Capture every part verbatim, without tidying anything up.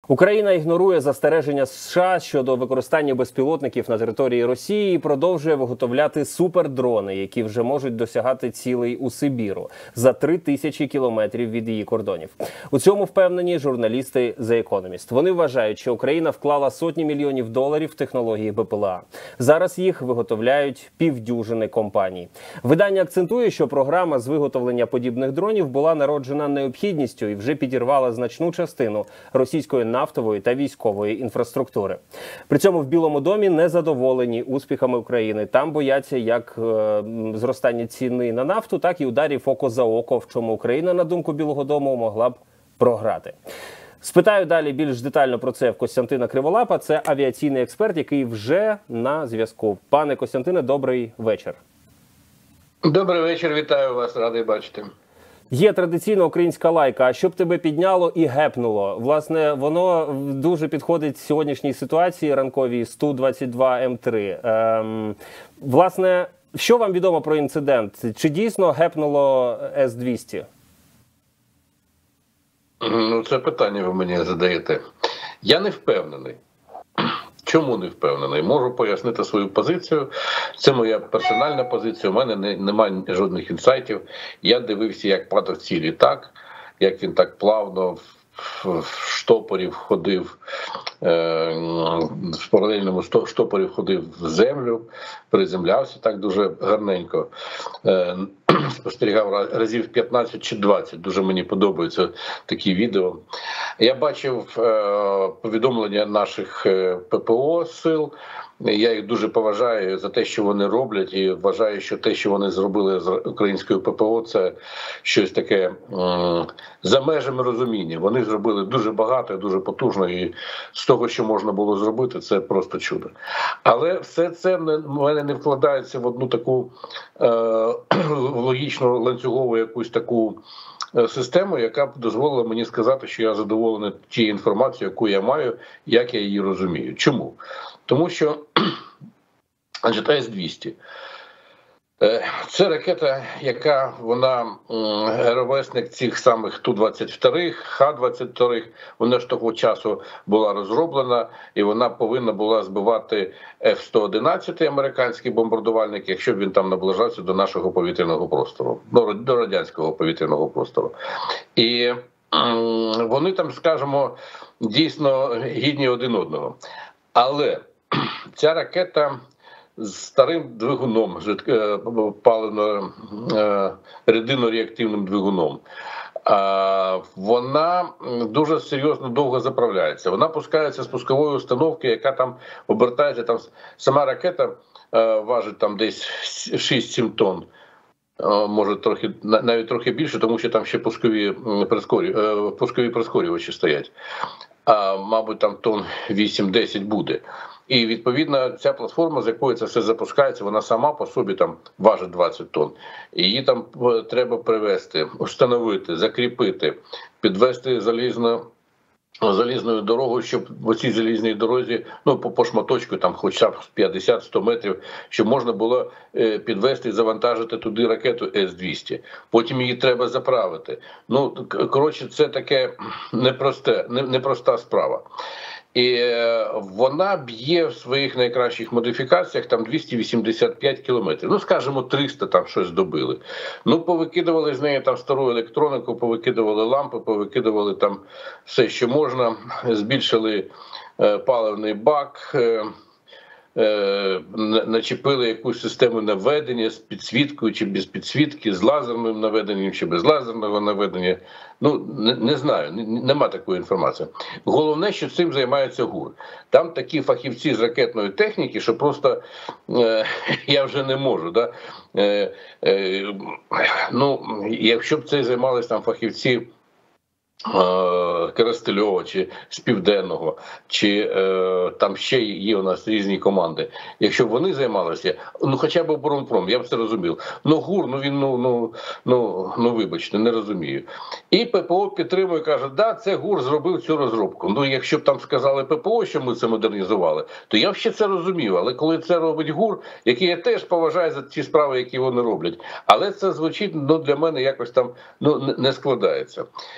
Україна ігнорує застереження США щодо використання безпілотників на території Росії і продовжує виготовляти супердрони, які вже можуть досягати цілей у Сибіру за три тисячі кілометрів від її кордонів. У цьому впевнені журналісти The Economist. Вони вважають, що Україна вклала сотні мільйонів доларів в технології БПЛА. Зараз їх виготовляють півдюжини компаній. Видання акцентує, що програма з виготовлення подібних дронів була народжена необхідністю і вже підірвала значну частину російської нафтової та військової інфраструктури. При цьому в Білому домі не задоволені успіхами України. Там бояться як е, зростання ціни на нафту, так і ударів око за око, в чому Україна, на думку Білого дому, могла б програти. Спитаю далі більш детально про це в Костянтина Криволапа. Це авіаційний експерт, який вже на зв'язку. Пане Костянтине, добрий вечір. Добрий вечір, вітаю вас, радий бачити. Є традиційна українська лайка, а що б тебе підняло і гепнуло? Власне, воно дуже підходить сьогоднішній ситуації ранковій С Ту двадцять два М три. Ем, власне, що вам відомо про інцидент? Чи дійсно гепнуло С двісті? Ну, це питання ви мені задаєте. Я не впевнений. Чому не впевнений? Можу пояснити свою позицію. Це моя персональна позиція. У мене не, немає жодних інсайтів. Я дивився, як падав цей літак, як він так плавно в штопорі входив, в паралельному штопорі входив в землю, приземлявся так дуже гарненько. Спостерігав разів п'ятнадцять чи двадцять. Дуже мені подобаються такі відео. Я бачив повідомлення наших П П О сил. Я їх дуже поважаю за те, що вони роблять, і вважаю, що те, що вони зробили з українською П П О, це щось таке за межами розуміння. Вони зробили дуже багато, дуже потужно, і з того, що можна було зробити, це просто чудо. Але все це в мене не вкладається в одну таку е, логічну ланцюгову якусь таку систему, яка б дозволила мені сказати, що я задоволений тією інформацією, яку я маю, як я її розумію. Чому? Тому що, значить, С двісті це ракета, яка вона ровесник цих самих Ту двадцять два, Х двадцять два, вона ж того часу була розроблена, і вона повинна була збивати Ф сто одинадцять, американський бомбардувальник, якщо б він там наближався до нашого повітряного простору, до радянського повітряного простору. І вони там, скажімо, дійсно гідні один одного. Але ця ракета з старим двигуном, паливно-рідинно-реактивним двигуном, вона дуже серйозно довго заправляється. Вона пускається з пускової установки, яка там обертається. Там сама ракета важить там десь шість-сім тонн. Може трохи, навіть трохи більше, тому що там ще пускові прискорювачі, пускові прискорювачі стоять. А, мабуть, там тонн вісім-десять буде. І, відповідно, ця платформа, з якої це все запускається, вона сама по собі там важить двадцять тонн. І її там треба привезти, встановити, закріпити, підвести залізно, залізною дорогою, щоб в цій залізній дорозі, ну, по, по шматочку, там хоча б п'ятдесят-сто метрів, щоб можна було е, підвести і завантажити туди ракету С двісті. Потім її треба заправити. Ну, коротше, це таке непросте, не, непроста справа. І е, вона б'є в своїх найкращих модифікаціях там двісті вісімдесят п'ять кілометрів. Ну, скажімо, триста там щось добили. Ну, повикидували з неї там стару електронику, повикидували лампи, повикидували там все, що можна. Збільшили е, паливний бак, е, е, начепили якусь систему наведення з підсвіткою чи без підсвітки, з лазерним наведенням чи без лазерного наведення. Ну, не, не знаю, нема такої інформації. Головне, що цим займається ГУР. Там такі фахівці з ракетної техніки, що просто е, я вже не можу. Да? Е, е, ну, якщо б цим займалися там фахівці Коростельова, чи з Південного, чи е, там ще є у нас різні команди. Якщо б вони займалися, ну хоча б оборонпром, я б це розумів. Ну ГУР, ну він, ну, ну, ну, ну вибачте, не розумію. І П П О підтримує, каже, да, це ГУР зробив цю розробку. Ну якщо б там сказали П П О, що ми це модернізували, то я б ще це розумів. Але коли це робить ГУР, який я теж поважаю за ті справи, які вони роблять, але це звучить, ну, для мене якось там, ну, не складається. І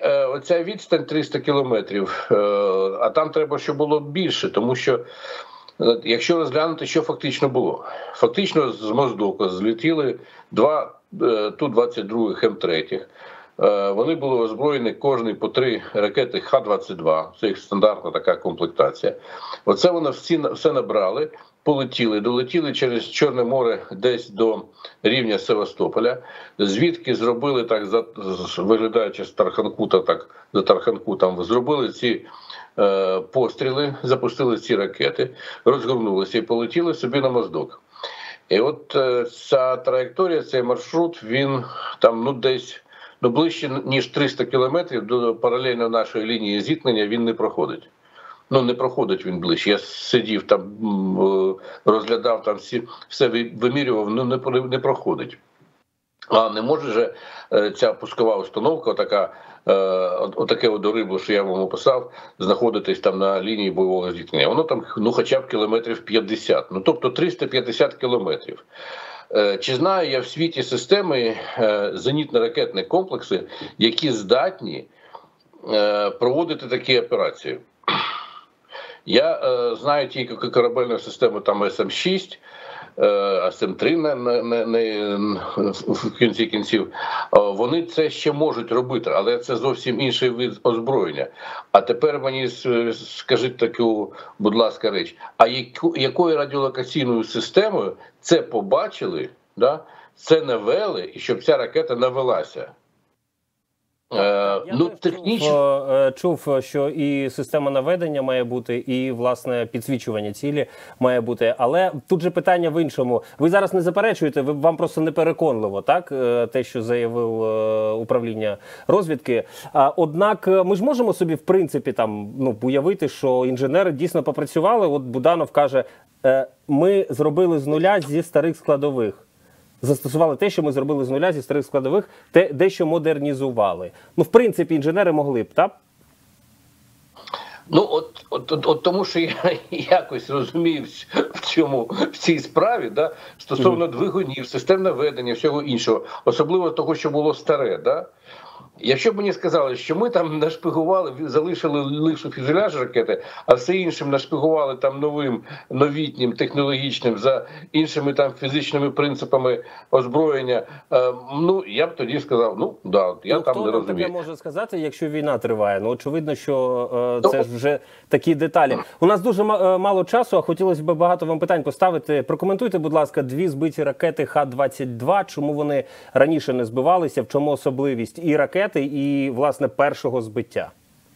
е, оця відстань триста кілометрів, е, а там треба, щоб було більше, тому що е, якщо розглянути, що фактично було. Фактично з Моздока злетіли два е, Ту двадцять два Ем три. Е, вони були озброєні кожний по три ракети Х двадцять два, це їх стандартна така комплектація. Оце вони всі, все набрали, полетіли, долетіли через Чорне море десь до рівня Севастополя, звідки зробили так, за, виглядаючи з Тарханкута, так, за Тарханкутом, зробили ці е, постріли, запустили ці ракети, розгорнулися і полетіли собі на Моздок. І от е, ця траєкторія, цей маршрут, він там ну десь ну, ближче, ніж триста кілометрів до паралельно нашої лінії зіткнення він не проходить. Ну, не проходить він ближче. Я сидів там, розглядав там всі, все вимірював, ну не, не проходить. А не може же ця пускова установка, така, отаке одорибло, що я вам описав, знаходитись там на лінії бойового зіткнення. Воно там, ну, хоча б кілометрів п'ятдесят. Ну, тобто триста п'ятдесят кілометрів. Чи знаю я в світі системи зенітно-ракетні комплекси, які здатні проводити такі операції? Я е, знаю тільки корабельну систему там Ес Ем шість, е, Ес Ем три не, не, не, в кінці кінців. Вони це ще можуть робити, але це зовсім інший вид озброєння. А тепер мені скажіть таку, будь ласка, річ, а яку, якою радіолокаційною системою це побачили, да, це навели, і щоб ця ракета навелася? Я ну, технічно чув, чув, що і система наведення має бути, і, власне, підсвічування цілі має бути. Але тут же питання в іншому. Ви зараз не заперечуєте, ви, вам просто не переконливо, так, те, що заявив управління розвідки. Однак ми ж можемо собі, в принципі, там, ну, уявити, що інженери дійсно попрацювали. От Буданов каже, ми зробили з нуля зі старих складових. Застосували те, що ми зробили з нуля зі старих складових, те, дещо модернізували. Ну, в принципі, інженери могли б, так? Ну, от, от, от, от тому, що я якось розумію в цьому, в цій справі, да, стосовно mm. двигунів, систем наведення, всього іншого, особливо того, що було старе, да. Якщо б мені сказали, що ми там нашпигували, залишили лише фюзеляж ракети, а все іншим нашпигували там новим, новітнім, технологічним, за іншими там фізичними принципами озброєння, е, ну, я б тоді сказав, ну, да, я ну, там не розумію. Хто таке може сказати, якщо війна триває? Ну, очевидно, що е, це ж вже такі деталі. У нас дуже мало часу, а хотілося б багато вам питань поставити. Прокоментуйте, будь ласка, дві збиті ракети Х двадцять два, чому вони раніше не збивалися, в чому особливість і ракет, і, власне, першого збиття?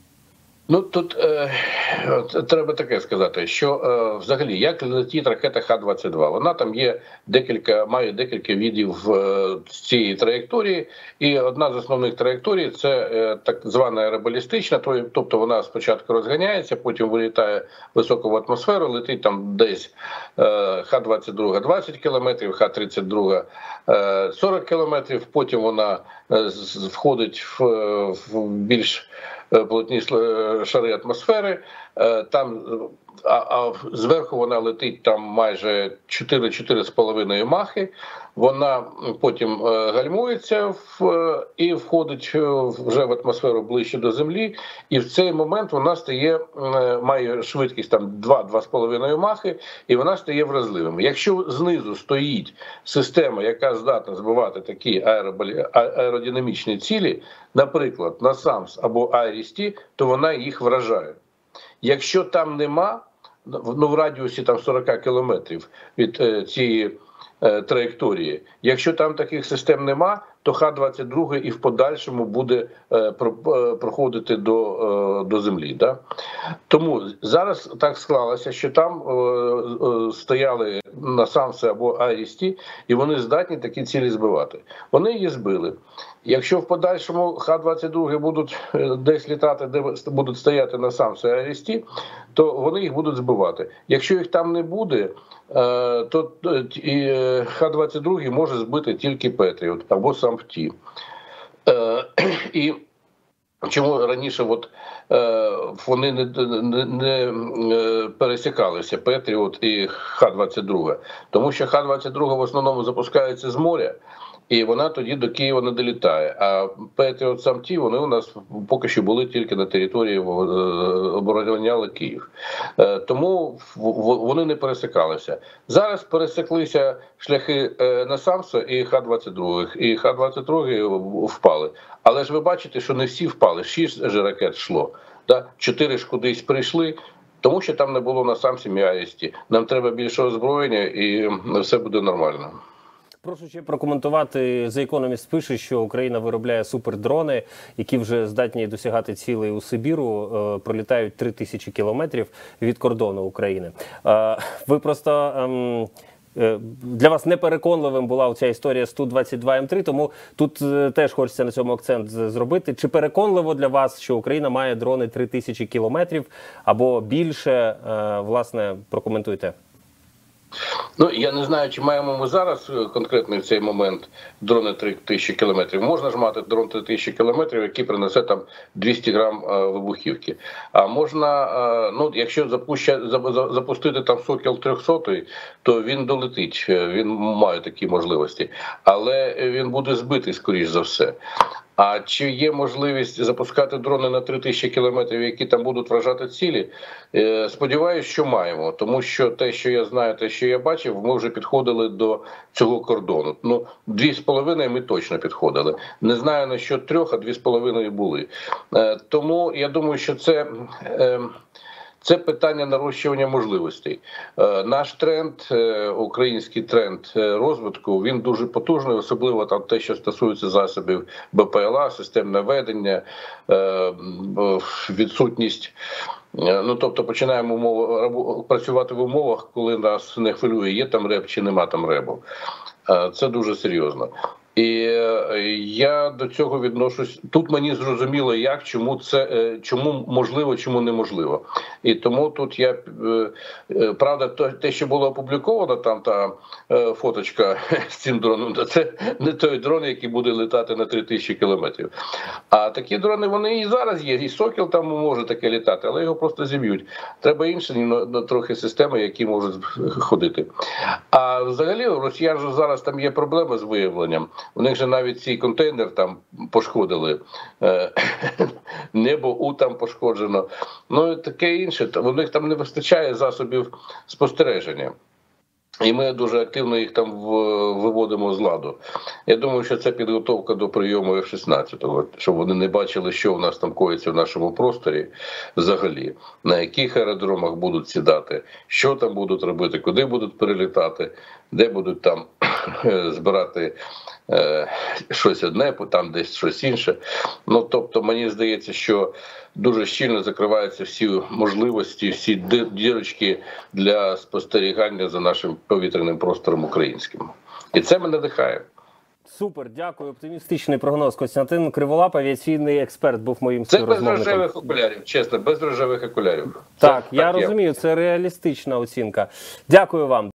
Ну, тут е, треба таке сказати, що е, взагалі, як летить ракета Х двадцять два? Вона там є декілька, має декілька видів е, цієї траєкторії, і одна з основних траєкторій – це е, так звана аеробалістична, тобто вона спочатку розганяється, потім вилітає високо в атмосферу, летить там десь е, Х двадцять два двадцять кілометрів, Х тридцять два е, сорок кілометрів, потім вона е, входить в, в більш плотні шари атмосфери, там, а, а зверху вона летить там майже чотири-чотири з половиною махи, вона потім гальмується в, і входить вже в атмосферу ближче до землі, і в цей момент вона стає, має швидкість там два-два з половиною махи, і вона стає вразливим. Якщо знизу стоїть система, яка здатна збивати такі аеродинамічні цілі, наприклад, насамс або Айріс-Ті, то вона їх вражає. Якщо там нема, ну в радіусі там сорок кілометрів від е, цієї е, траєкторії, якщо там таких систем нема, то Х двадцять два і в подальшому буде е, про, е, проходити до, е, до землі. Да? Тому зараз так склалося, що там е, е, стояли насамси або Айріс-Ті, і вони здатні такі цілі збивати. Вони її збили. Якщо в подальшому Х двадцять два будуть десь літати, де будуть стояти насамси Айріс-Ті, то вони їх будуть збивати. Якщо їх там не буде, то Х двадцять два може збити тільки Петріот або сам Ті. І чому раніше от, вони не, не, не пересікалися, Петріот і Х двадцять два? Тому що Х двадцять два в основному запускається з моря, і вона тоді до Києва не долітає. А Петріот сам ті, вони у нас поки що були тільки на території, обороняли Київ. Тому вони не пересикалися. Зараз пересеклися шляхи Насамса і Х двадцять два, і Х двадцять два впали. Але ж ви бачите, що не всі впали, шість же ракет йшло. Чотири ж кудись прийшли, тому що там не було на Насамсі і Аїсті. Нам треба більше озброєння і все буде нормально. Прошу ще прокоментувати. The Economist пише, що Україна виробляє супердрони, які вже здатні досягати цілей у Сибіру, е, пролітають три тисячі кілометрів від кордону України. Е, ви просто... Е, Для вас непереконливим була ця історія з Ту двадцять два М три, тому тут теж хочеться на цьому акцент зробити. Чи переконливо для вас, що Україна має дрони три тисячі кілометрів або більше? Власне, прокоментуйте. Ну, я не знаю, чи маємо ми зараз конкретно в цей момент дрони три тисячі кілометрів. Можна ж мати дрон три тисячі кілометрів, який принесе там двісті грам вибухівки. А можна, ну, якщо запуща, запустити там Сокіл триста, то він долетить, він має такі можливості. Але він буде збитий, скоріш за все. А чи є можливість запускати дрони на три тисячі кілометрів, які там будуть вражати цілі? Сподіваюсь, що маємо. Тому що те, що я знаю, те, що я бачив, ми вже підходили до цього кордону. Ну, дві з половиною ми точно підходили. Не знаю, на що трьох, а дві з половиною були. Тому я думаю, що це... Це питання нарощування можливостей. Наш тренд, український тренд розвитку, він дуже потужний, особливо там те, що стосується засобів Б П Л А, систем наведення, відсутність. Ну, тобто починаємо умови, працювати в умовах, коли нас не хвилює, є там реб чи нема там ребу. Це дуже серйозно. І я до цього відношусь. Тут мені зрозуміло, як, чому це, чому можливо, чому неможливо. І тому тут я, правда, те, що було опубліковано, там та фоточка з цим дроном, це не той дрон, який буде літати на три тисячі кілометрів. А такі дрони, вони і зараз є. І Сокіл там може таке літати, але його просто зіб'ють. Треба інші трохи системи, які можуть ходити. А взагалі у росіян же зараз там є проблеми з виявленням. У них же навіть цей контейнер там пошкодили, небо У там пошкоджено, ну і таке інше. У них там не вистачає засобів спостереження. І ми дуже активно їх там виводимо з ладу. Я думаю, що це підготовка до прийому Ф шістнадцять, щоб вони не бачили, що у нас там коїться в нашому просторі взагалі, на яких аеродромах будуть сідати, що там будуть робити, куди будуть перелітати, де будуть там збирати е, щось одне, там десь щось інше. Ну, тобто, мені здається, що дуже щільно закриваються всі можливості, всі дірочки для спостерігання за нашим повітряним простором українським. І це мене надихає. Супер, дякую. Оптимістичний прогноз. Костянтин Криволап, авіаційний експерт, був моїм співрозмовником. Це без рожевих окулярів, чесно, без рожевих окулярів. Так, це, я так розумію, це реалістична оцінка. Дякую вам.